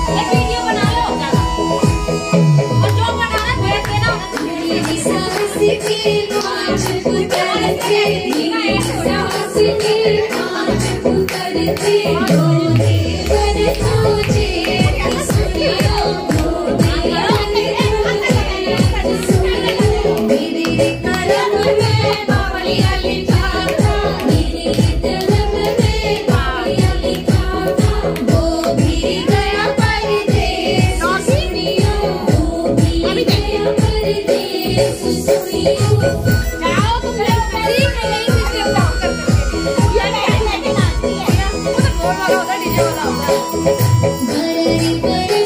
एक वीडियो बना लो ज्यादा, और जो बनाना भेज देना। मेरी सांस की आँच पुकारती, सांस की आँच पुकारती, बोले पर तुझे सुनियो, मेरे कलम में बावलिया लिखा था, मेरे कलम में बावलिया लिखा था, वो भी गया परदेस सुनियो, वो भी गया परदेस सुनियो। जाओ तुम लोग सीख नहीं सीखते हो काम करके, ये नहीं आती है, वो तो बोल वाला होता है, डीजे वाला होता है।